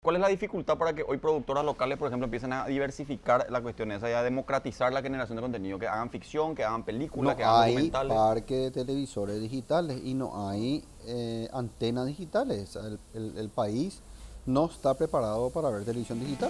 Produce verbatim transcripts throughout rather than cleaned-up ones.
¿Cuál es la dificultad para que hoy productoras locales, por ejemplo, empiecen a diversificar la cuestión esa y a democratizar la generación de contenido? Que hagan ficción, que hagan películas, No que hagan hay documentales. parque de televisores digitales y no hay eh, antenas digitales. El, el- el país no está preparado para ver televisión digital.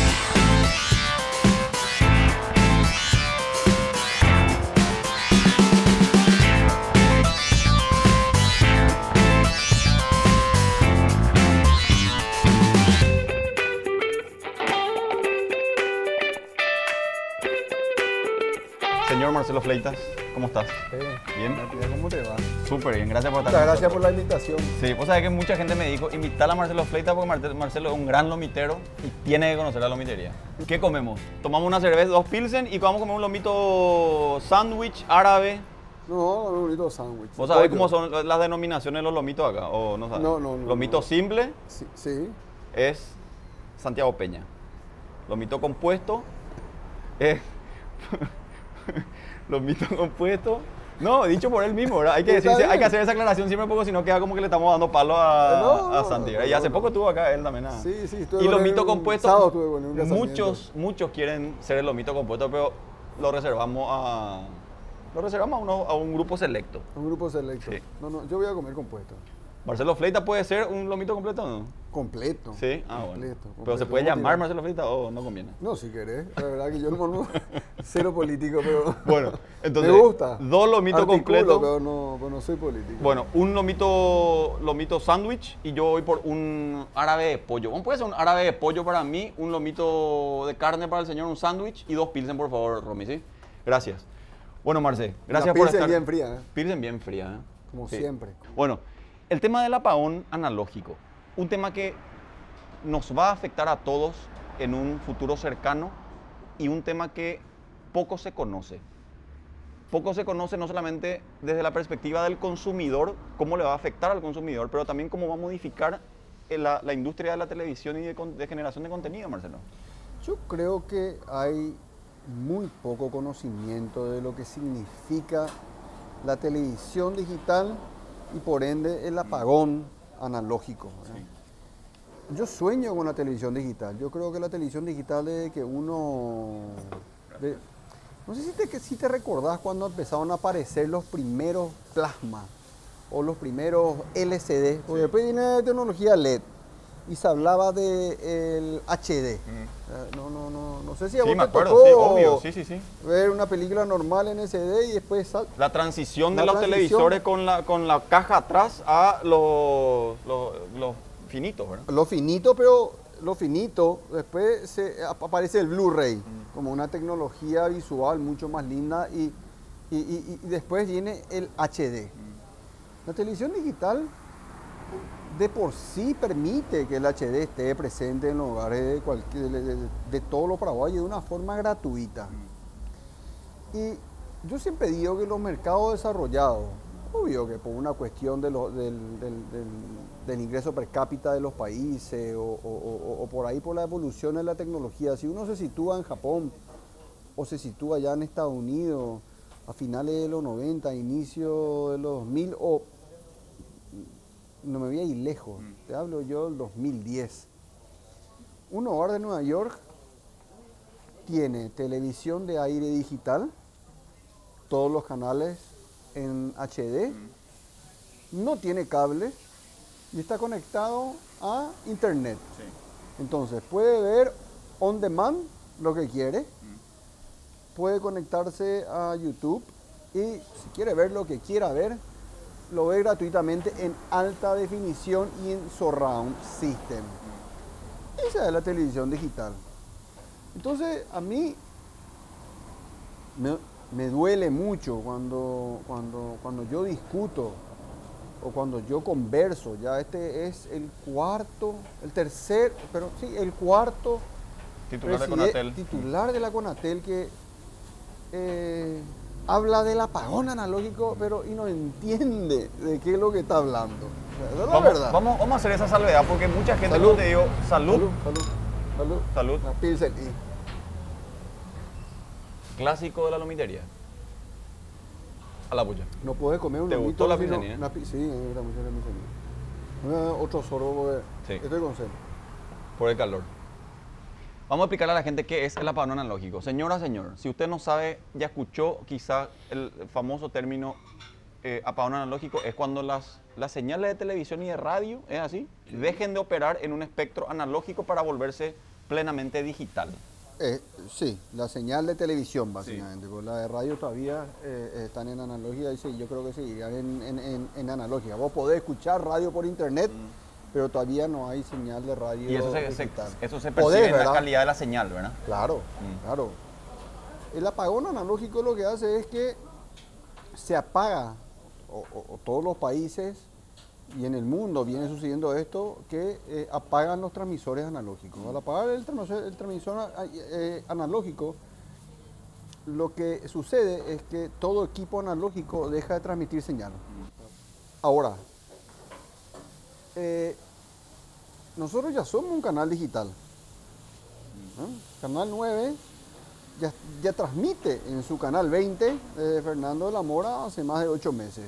Señor Marcelo Fleitas, ¿cómo estás? Bien. Matías, ¿cómo te va? Súper bien, gracias por estar Muchas con gracias por nosotros. la invitación. Sí, vos sabés que mucha gente me dijo, invitar a Marcelo Fleitas porque Marte- Marcelo es un gran lomitero y tiene que conocer la lomitería. ¿Qué comemos? Tomamos una cerveza, dos pilsen y vamos a comer un lomito sándwich árabe. No, un bonito sándwich. ¿Vos sabés Pollo. cómo son las denominaciones de los lomitos acá? ¿O no sabes? No, no, no, Lomito no. simple Sí, sí. es Santiago Peña. Lomito compuesto es... Lomito compuesto... No, dicho por él mismo, ¿verdad? Hay que, Está decirse- hay bien. que hacer esa aclaración siempre porque si no queda como que le estamos dando palo a, No, a Santi. ¿verdad? Y hace no, poco no. estuvo acá él también. ah. Sí, sí, estuve Y con él lomito un compuesto, sábado estuve con él en un casamiento. muchos, muchos quieren ser el lomito compuesto, pero lo reservamos a... Lo reservamos a, uno- a un grupo selecto. Un grupo selecto. Sí. No, no, yo voy a comer compuesto. ¿Marcelo Fleitas puede ser un lomito completo o no? Completo. Sí, ah, bueno. completo, Pero completo. se puede ¿Cómo llamar tirar? Marcelo Fleitas o no conviene. No, si querés. La verdad que yo no, no cero político, pero Bueno, entonces, me gusta. dos lomitos Articulo, completos. pero no, pero no soy político. Bueno, un lomito, lomito sándwich y yo voy por un árabe de pollo. ¿Cómo puede ser un árabe de pollo para mí? Un lomito de carne para el señor, un sándwich y dos pilsen, por favor, Romy, ¿sí? Gracias. Bueno, Marce, gracias La por pilsen estar. bien fría, ¿eh? Pilsen bien fría, ¿eh? Como Sí. siempre. Bueno, el tema del apagón analógico. Un tema que nos va a afectar a todos en un futuro cercano y un tema que poco se conoce. Poco se conoce no solamente desde la perspectiva del consumidor, cómo le va a afectar al consumidor, pero también cómo va a modificar eh, la, la industria de la televisión y de, con- de generación de contenido, Marcelo. Yo creo que hay muy poco conocimiento de lo que significa la televisión digital y por ende el apagón analógico, ¿verdad? Yo sueño con la televisión digital. Yo creo que la televisión digital desde que uno... de- no sé si te, que- si te recordás cuando empezaron a aparecer los primeros plasmas o los primeros L C D, porque después viene la tecnología L E D y se hablaba del H D. Eh, No, no, no, no sé si a Sí, vos me te acuerdo, tocó sí, obvio, sí, sí, sí. ver una película normal en S D y después sal- La transición de La los transición. televisores con la, con la caja atrás a los, los, los finitos, ¿verdad? lo finito, pero lo finito, después se, ap- aparece el Blu-ray como una tecnología visual mucho más linda y, y- y- y después viene el H D. La televisión digital de por sí permite que el H D esté presente en los hogares de, cualquier, de, de- de todos los paraguayos de una forma gratuita. Y yo siempre digo que los mercados desarrollados, obvio que por una cuestión de lo- del, del- del- del ingreso per cápita de los países o, o- o- o por ahí por la evolución de la tecnología, si uno se sitúa en Japón o se sitúa allá en Estados Unidos a finales de los noventa, inicio de los dos mil o no me voy a ir lejos, te hablo yo del dos mil diez. Un hogar de Nueva York tiene televisión de aire digital, todos los canales en H D, no tiene cable y está conectado a internet. Entonces puede ver on demand lo que quiere, puede conectarse a YouTube y si quiere ver lo que quiera ver, lo ve gratuitamente en alta definición y en surround system. Esa es la televisión digital. Entonces, a mí me, me duele mucho cuando, cuando, cuando yo discuto o cuando yo converso. Ya este es el cuarto, el tercer, pero sí, el cuarto Titular de preside- Conatel. titular de la Conatel que eh, habla del apagón analógico, pero y no entiende de qué es lo que está hablando. O sea, esa es la Vamos, verdad. vamos, vamos a hacer esa salvedad porque mucha gente, Salud. como te digo, salud, Salud, salud, salud. salud, La Pilsen y clásico de la lomitería. A la puya. no puedes comer un ¿Te lomito gustó la sino- Pilsen, eh? una pi- Sí, me gusta mucho la Pilsen. No, otro solo porque Sí. estoy con sed. Por el calor. Vamos a explicarle a la gente qué es el apagón analógico. Señora, señor, si usted no sabe, ya escuchó quizá el famoso término eh, apagón analógico, es cuando las, las señales de televisión y de radio, ¿es así? Dejen de operar en un espectro analógico para volverse plenamente digital. Eh, sí, la señal de televisión básicamente, sí. Porque la de radio todavía eh, están en analógica y sí, yo creo que seguirán en, en, en, en analógica. Vos podés escuchar radio por internet, mm. pero todavía no hay señal de radio. Y eso se, se, eso se percibe podés, en la calidad de la señal, ¿verdad? Claro, mm. claro. El apagón analógico lo que hace es que se apaga, o, o, o todos los países y en el mundo viene sucediendo esto, que eh, apagan los transmisores analógicos. Al apagar el transmisor, el transmisor eh, analógico, lo que sucede es que todo equipo analógico deja de transmitir señal. Ahora, eh, nosotros ya somos un canal digital. ¿Eh? Canal nueve ya, ya transmite en su canal veinte de Fernando de la Mora hace más de ocho meses.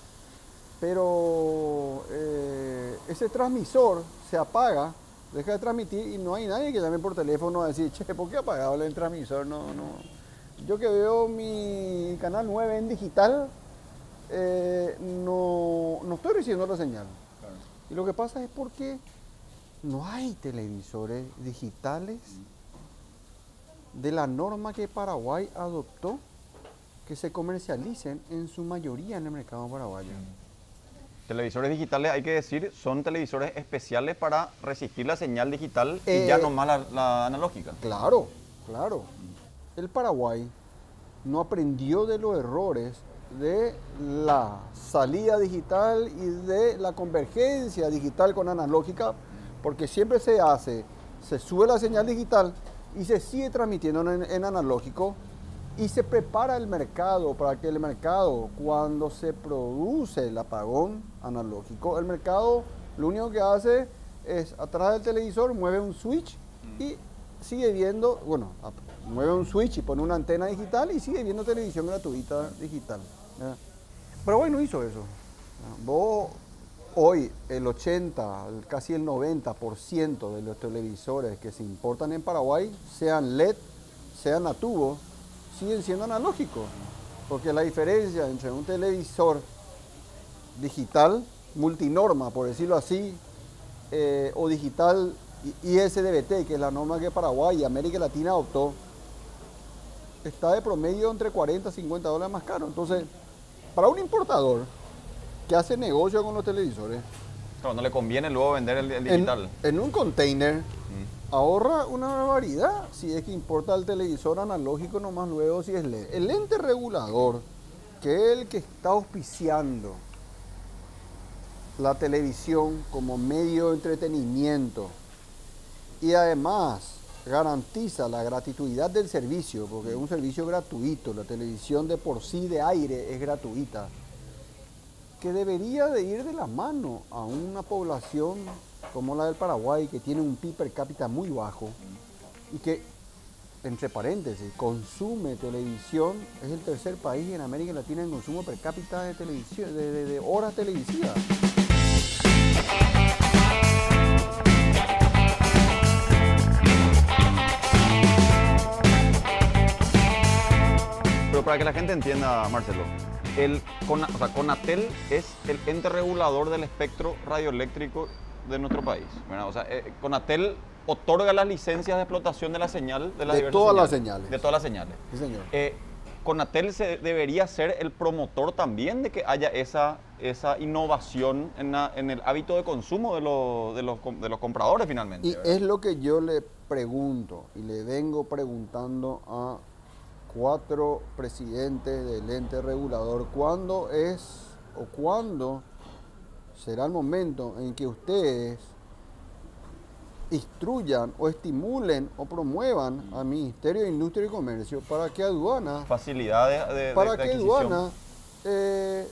Pero eh, ese transmisor se apaga, deja de transmitir y no hay nadie que llame por teléfono a decir, che, ¿por qué ha apagado el transmisor? No, no. Yo que veo mi canal nueve en digital, eh, no, no estoy recibiendo la señal. Claro. Y lo que pasa es porque no hay televisores digitales de la norma que Paraguay adoptó que se comercialicen en su mayoría en el mercado paraguayo. Televisores digitales, hay que decir, son televisores especiales para resistir la señal digital eh, y ya no más la, la analógica. Claro, claro. El Paraguay no aprendió de los errores de la salida digital y de la convergencia digital con analógica, porque siempre se hace, se sube la señal digital y se sigue transmitiendo en, en analógico. Y se prepara el mercado para que el mercado, cuando se produce el apagón analógico, el mercado lo único que hace es, atrás del televisor, mueve un switch y sigue viendo, bueno, mueve un switch y pone una antena digital y sigue viendo televisión gratuita digital. ¿Verdad? Paraguay no hizo eso. Vos, hoy, el ochenta, casi el noventa por ciento de los televisores que se importan en Paraguay, sean L E D, sean a tubo, siguen siendo analógicos, porque la diferencia entre un televisor digital, multinorma, por decirlo así, eh, o digital I S D B T, que es la norma que Paraguay y América Latina adoptó, está de promedio entre cuarenta y cincuenta dólares más caro. Entonces, para un importador que hace negocio con los televisores, claro, no le conviene luego vender el, el digital. En, en un container, ahorra una barbaridad si es que importa el televisor analógico nomás luego si es L E D. El ente regulador, que es el que está auspiciando la televisión como medio de entretenimiento y además garantiza la gratuidad del servicio, porque es un servicio gratuito, la televisión de por sí de aire es gratuita, que debería de ir de la mano a una población como la del Paraguay, que tiene un P I B per cápita muy bajo y que, entre paréntesis, consume televisión, es el tercer país en América Latina en consumo per cápita de, televisión, de, de, de horas televisivas. Pero para que la gente entienda, Marcelo, el, o sea, Conatel es el ente regulador del espectro radioeléctrico de nuestro país, ¿verdad? O sea, eh, Conatel otorga las licencias de explotación de la señal, de, las de todas señales, las señales. De todas las señales. Sí, señor. Eh, Conatel se, debería ser el promotor también de que haya esa, esa innovación en, la, en el hábito de consumo de, lo, de, los, de los compradores finalmente. Y ¿verdad? Es lo que yo le pregunto y le vengo preguntando a cuatro presidentes del ente regulador, ¿cuándo es o cuándo será el momento en que ustedes instruyan o estimulen o promuevan al Ministerio de Industria y Comercio para que aduana facilidades de, de, para de que adquisición. aduana eh,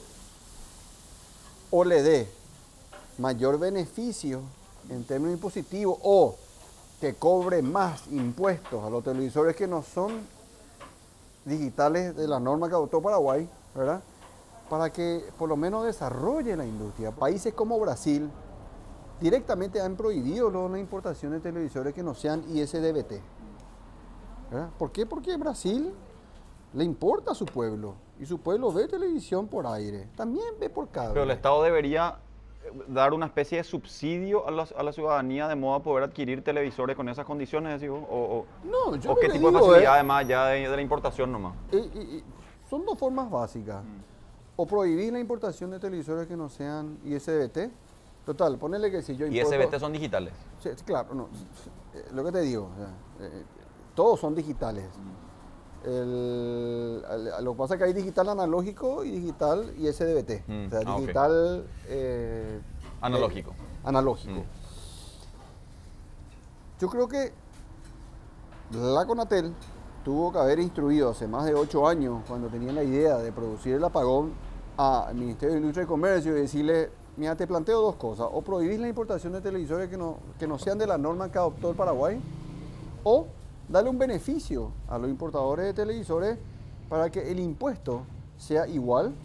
o le dé mayor beneficio en términos impositivos o que cobre más impuestos a los televisores que no son digitales de la norma que adoptó Paraguay, ¿verdad? Para que por lo menos desarrolle la industria. Países como Brasil, directamente han prohibido lo- la importación de televisores que no sean I S D V T. ¿Verdad? ¿Por qué? Porque Brasil le importa a su pueblo y su pueblo ve televisión por aire, también ve por cable. Pero el Estado debería eh, dar una especie de subsidio a la, a la ciudadanía de modo a poder adquirir televisores con esas condiciones, decís vos, o, o, No, yo o lo qué que tipo de digo facilidad es- además ya de, de la importación nomás. Y- y- y son dos formas básicas. O prohibir la importación de televisores que no sean I S D V T. Total, ponele que si yo Y importo... S B T son digitales. Sí, sí, claro, no, eh, lo que te digo, o sea, eh, todos son digitales. El- el- lo que pasa es que hay digital analógico y digital I S D V T. Mm, O sea, ah, ok. digital... eh, Analógico. eh, analógico. Mm. Yo creo que la Conatel tuvo que haber instruido hace más de ocho años, cuando tenían la idea de producir el apagón, al Ministerio de Industria y Comercio y decirle, mira, te planteo dos cosas, o prohibir la importación de televisores que no, que no sean de la norma que adoptó el Paraguay, o darle un beneficio a los importadores de televisores para que el impuesto sea igual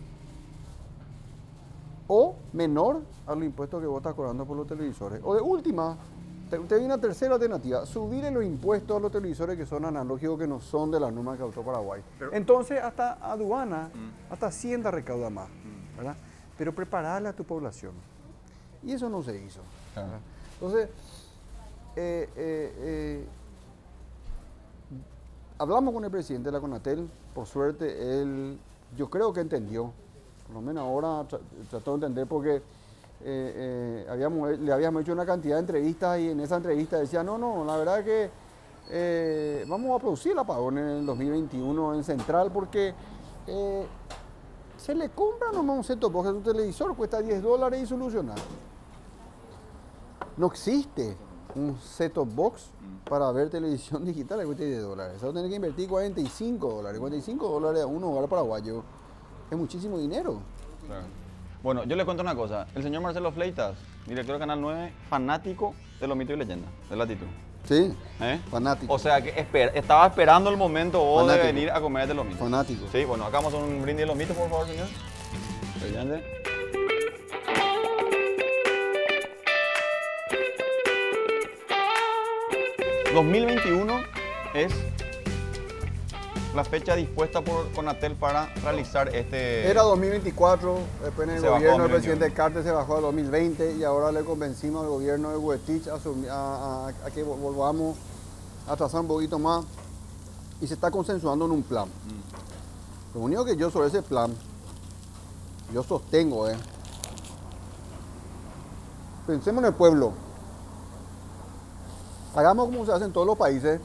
o menor a los impuestos que vos estás cobrando por los televisores. O de última, te, te doy una tercera alternativa, subirle los impuestos a los televisores que son analógicos, que no son de la norma que adoptó Paraguay. Pero- Entonces hasta aduana, Mm. hasta Hacienda recauda más, ¿verdad? Pero prepararle a tu población. Y eso no se hizo. Claro. ¿verdad? Entonces, eh, eh, eh, hablamos con el presidente de la Conatel, por suerte él, yo creo que entendió, por lo menos ahora tra- trató de entender porque eh, eh, habíamos, le habíamos hecho una cantidad de entrevistas y en esa entrevista decía, no, no, la verdad que eh, vamos a producir el apagón en el dos mil veintiuno en Central porque eh, se le compra nomás un set-top box a tu televisor, cuesta diez dólares y soluciona. No existe un set-top box para ver televisión digital que cueste diez dólares. Eso tiene que invertir cuarenta y cinco dólares. cuarenta y cinco dólares a un hogar paraguayo es muchísimo dinero. Claro. Bueno, yo le cuento una cosa. El señor Marcelo Fleitas, director de Canal nueve, fanático de los mitos y leyendas, de Latitud. Sí, ¿Eh? fanático. O sea que esper- estaba esperando el momento vos de Fanático. venir a comer de los mitos. Fanático. Sí, bueno, acá vamos a hacer un brindis de los mitos, por favor, señor. Brillante. dos mil veintiuno es la fecha dispuesta por Conatel para realizar este... Era dos mil veinticuatro, después en el Se bajó a gobierno del dos mil veintiuno. presidente Carter se bajó a dos mil veinte y ahora le convencimos al gobierno de Huetich a, asumi- a- a- a que vol- volvamos a trazar un poquito más y se está consensuando en un plan. Lo único que yo sobre ese plan, yo sostengo, ¿eh? Pensemos en el pueblo. Hagamos como se hace en todos los países,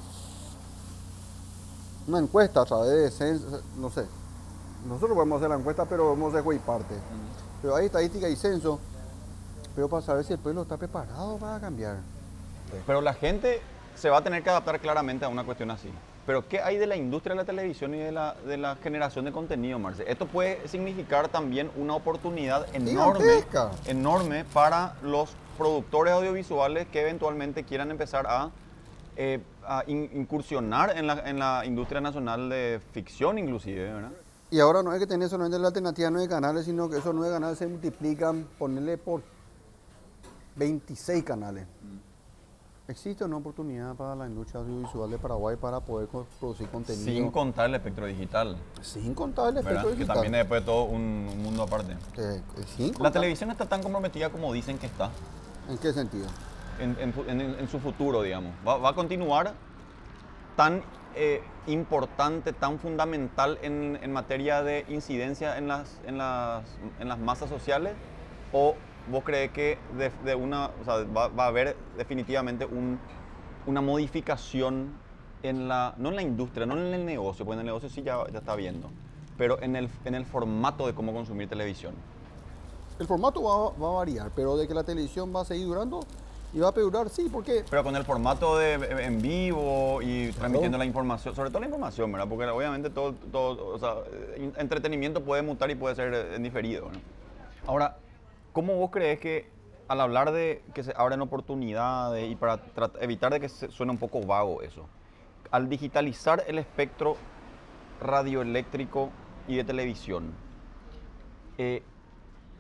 una encuesta a través de censo, no sé. Nosotros podemos hacer la encuesta, pero vamos a hacer y parte. Pero hay estadística y censo, pero para saber si el pueblo está preparado para cambiar. Pero la gente se va a tener que adaptar claramente a una cuestión así. Pero ¿qué hay de la industria de la televisión y de la, de la generación de contenido, Marce? Esto puede significar también una oportunidad enorme, Gigantesca. enorme para los productores audiovisuales que eventualmente quieran empezar a, eh, a in- incursionar en la, en la industria nacional de ficción inclusive, ¿verdad? Y ahora no es que tener solamente la alternativa de nueve canales, sino que esos nueve canales se multiplican, ponerle por veintiséis canales. ¿Existe una oportunidad para la industria audiovisual de Paraguay para poder co- producir contenido? Sin contar el espectro digital, Sin contar el ¿verdad? efecto Que digital. también es después de todo un, un mundo aparte. Eh, sin La contar- televisión está tan comprometida como dicen que está. ¿En qué sentido? en, en fu- en- en su futuro, digamos. Va, va a continuar tan eh, importante, tan fundamental en, en materia de incidencia en las, en, las, en las masas sociales? ¿O vos crees que de, de una, o sea, va, va a haber definitivamente un, una modificación en la, no en la industria, no en el negocio, porque en el negocio sí ya, ya está viendo, pero en el, en el formato de cómo consumir televisión? El formato va, va a variar, pero de que la televisión va a seguir durando y va a perdurar, sí, porque Pero con el formato de en vivo y transmitiendo la información, sobre todo la información, ¿verdad? Porque obviamente todo, todo o sea, eh, entretenimiento puede mutar y puede ser en diferido, ¿no? Ahora, ¿cómo vos crees que al hablar de que se abren oportunidades y para trat- evitar de que se suene un poco vago eso, al digitalizar el espectro radioeléctrico y de televisión, eh,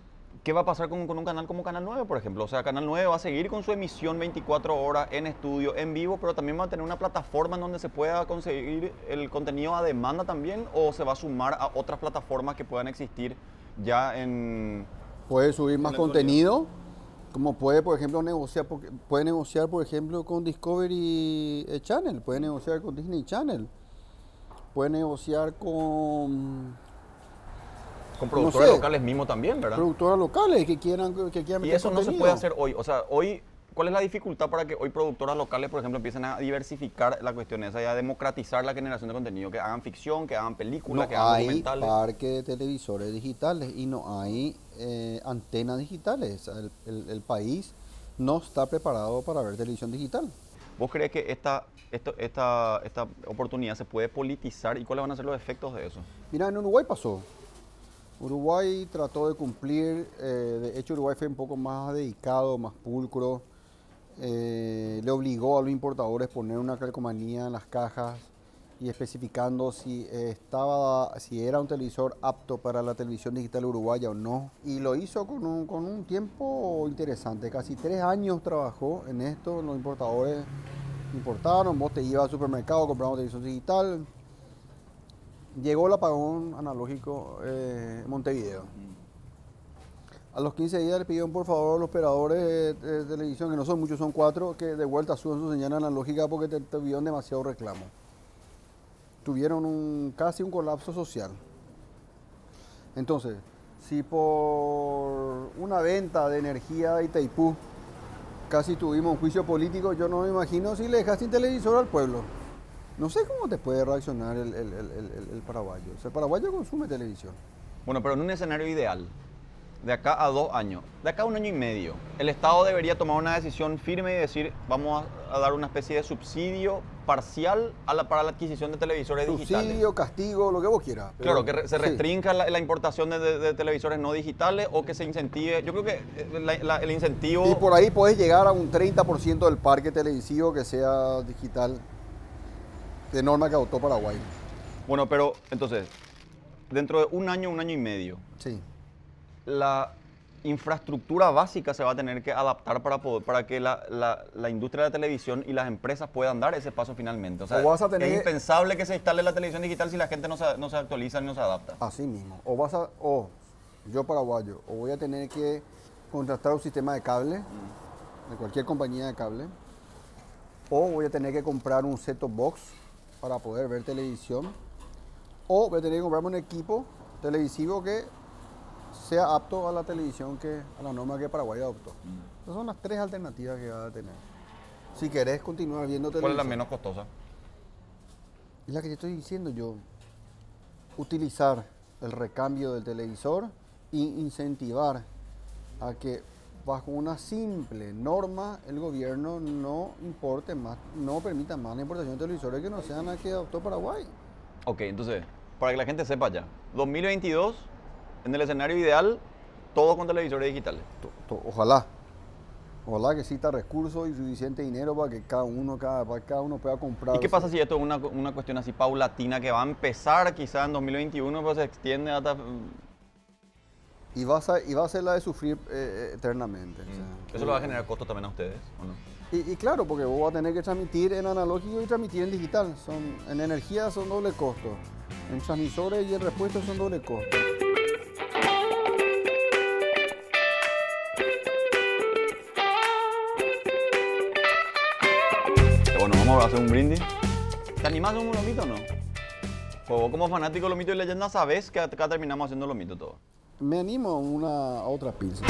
¿qué va a pasar con, con un canal como Canal nueve, por ejemplo? O sea, Canal nueve va a seguir con su emisión veinticuatro horas en estudio, en vivo, pero también va a tener una plataforma en donde se pueda conseguir el contenido a demanda también, o se va a sumar a otras plataformas que puedan existir ya en... Puede subir más contenido, como puede, por ejemplo, negociar, puede negociar, por ejemplo, con Discovery Channel, puede negociar con Disney Channel, puede negociar con... Con productores no sé, locales mismos también, ¿verdad? Productores locales que quieran que quieran Y meter eso contenido. No se puede hacer hoy. O sea, hoy, ¿cuál es la dificultad para que hoy productoras locales, por ejemplo, empiecen a diversificar la cuestión esa y a democratizar la generación de contenido? Que hagan ficción, que hagan películas, no que hagan hay documentales. Parque de televisores digitales y no hay eh, antenas digitales. El, el, el país no está preparado para ver televisión digital. ¿Vos crees que esta, esto, esta, esta oportunidad se puede politizar y cuáles van a ser los efectos de eso? Mira, en Uruguay pasó. Uruguay trató de cumplir, eh, de hecho Uruguay fue un poco más dedicado, más pulcro, eh, le obligó a los importadores a poner una calcomanía en las cajas y especificando si, eh, estaba, si era un televisor apto para la televisión digital uruguaya o no. Y lo hizo con un, con un tiempo interesante, casi tres años trabajó en esto, los importadores importaron, vos te ibas al supermercado, comprabas televisión digital. Llegó el apagón analógico eh, en Montevideo. A los quince días le pidieron por favor a los operadores de, de televisión, que no son muchos, son cuatro, que de vuelta suban su señal analógica porque te, tuvieron demasiado reclamo. Tuvieron un, casi un colapso social. Entonces, si por una venta de energía de Itaipú casi tuvimos un juicio político, yo no me imagino si le dejas sin televisor al pueblo. No sé cómo te puede reaccionar el, el, el, el, el paraguayo. O sea, el paraguayo consume televisión. Bueno, pero en un escenario ideal, de acá a dos años, de acá a un año y medio, el Estado debería tomar una decisión firme y decir, vamos a, a dar una especie de subsidio parcial a la, para la adquisición de televisores subsidio, digitales. Subsidio, castigo, lo que vos quieras. Pero, claro, que re, se restrinja sí. la, la importación de, de, de televisores no digitales o que se incentive, yo creo que la, la, el incentivo... Y por ahí podés llegar a un treinta por ciento del parque televisivo que sea digital. De norma que adoptó Paraguay. Bueno, pero entonces, dentro de un año, un año y medio, sí. la infraestructura básica se va a tener que adaptar para, poder, para que la, la, la industria de la televisión y las empresas puedan dar ese paso finalmente. O sea, o vas a tener... es impensable que se instale la televisión digital si la gente no se, no se actualiza y no se adapta. Así mismo. O vas a, o yo paraguayo, o voy a tener que contratar un sistema de cable, mm. de cualquier compañía de cable, o voy a tener que comprar un set-top box para poder ver televisión, o voy a tener que comprarme un equipo televisivo que sea apto a la televisión, que a la norma que Paraguay adoptó. Mm. Esas son las tres alternativas que vas a tener. Si querés continuar viendo televisión. ¿Cuál es la menos costosa? Es la que te estoy diciendo yo. Utilizar el recambio del televisor e incentivar a que bajo una simple norma el gobierno no importe más, no permita más la importación de televisores que no sean las que adoptó Paraguay. Ok, entonces, para que la gente sepa ya, dos mil veintidós, en el escenario ideal, todo con televisores digitales. To, to, ojalá. Ojalá que exista recursos y suficiente dinero para que cada uno, cada, para que cada uno pueda comprar. ¿Y qué pasa si esto es una, una cuestión así paulatina que va a empezar quizá en dos mil veintiuno, pero se extiende hasta... Y va a, y va a ser la de sufrir eh, eternamente. Mm. O sea, ¿Eso que, le va a generar costo también a ustedes o no? Y, y claro, porque vos vas a tener que transmitir en analógico y transmitir en digital. Son, en energía son doble costo. En transmisores y en repuesto son doble costo. Bueno, vamos a hacer un brindis. ¿Te animás a un lomito o no? Pues vos como fanático de los mitos y leyendas sabés que acá terminamos haciendo los mitos todos. Me animo a una a otra pizza.